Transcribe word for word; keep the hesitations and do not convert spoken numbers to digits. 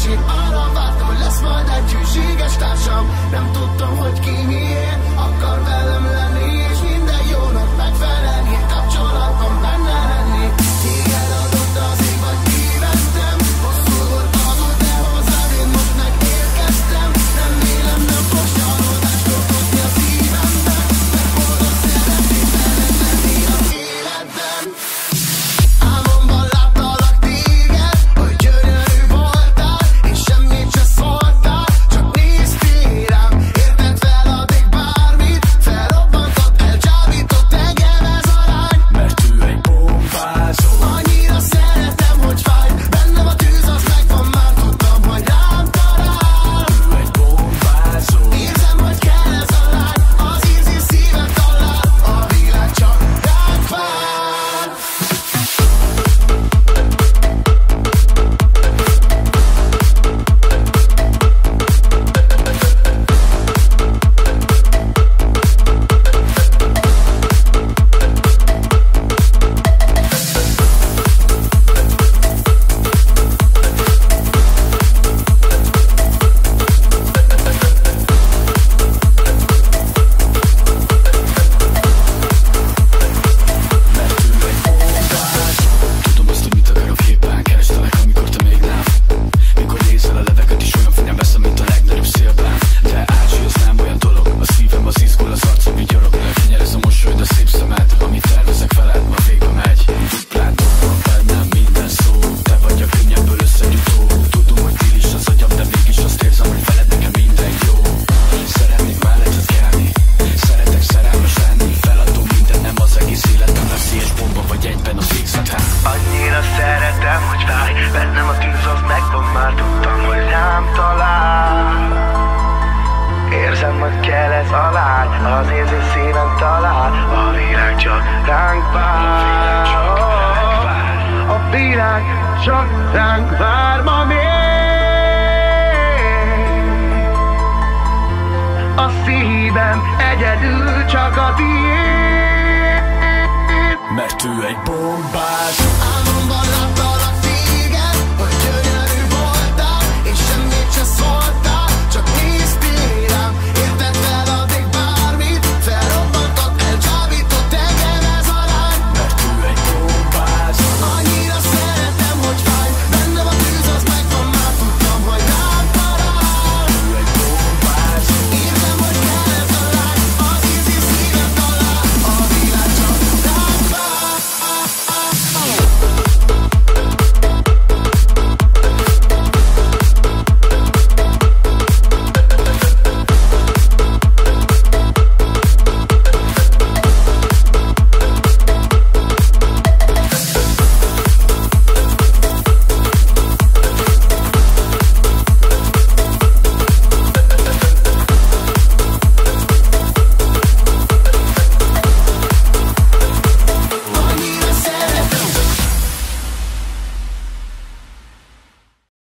és én arra vártam, hogy lesz majd egy hűséges társam. Nem tudtam, hogy ki miért akar velem lenni, és minden jónak megfelelni, kapcsolatban benne lenni. Téged adott az ég, vagy kivettem, hosszú volt az út, de hozzád én most megérkeztem. Nem élem, nem fog csalódást okozni a szívemben, mert boldog szeretnék veled lenni az életben. Álmomban láttalak téged, hogy gyönyörű voltál, és semmit se szóltál, csak néztél rám. Érted fel addig bármit, felrobbantott, elcsábított engem ez a lány. Mert ő egy bombázó. Annyira szeretem, hogy fáj, bennem a tűz, az megvan, már tudtam, hogy rám talál. Ő egy bombázó. Érzem, hogy kell ez a lány, az érzi szívem talál, a világ csak ránk vár. Tudom azt, hogy mit akarok éppen. Kerestelek, amikor te még nem. Mikor nézel a levegőt is olyan fényen veszem, mint a legnagyobb szélben. De átsi, ez nem olyan dolog. A szívem az izgul, az arcom vigyorog. Fenyerez a mosolyod, a szép szemed. Amit tervezek veled, ma végbe megy. Duplán dobban bennem minden szó. Te vagy a könnyebből összegyutó. Tudom, hogy dél is az agyam, de mégis azt érzem, hogy veled nekem minden jó. Szeretnék melletted kelni. Szeretek szerelmes lenni. Feladom minden, nem az egész életem. Veszélyes bomba vagy egyben az végzetem. Annyira szeretem, hogy fáj, bennem a tűz, az megvan, már tudtam, hogy rám talál. Érzem, hogy kell ez a lány, az érzés szívem talál, a világ csak ránk vár. A világ csak ránk vár ma még. A szívem egyedül csak a tiéd. Mert ő egy bombázó.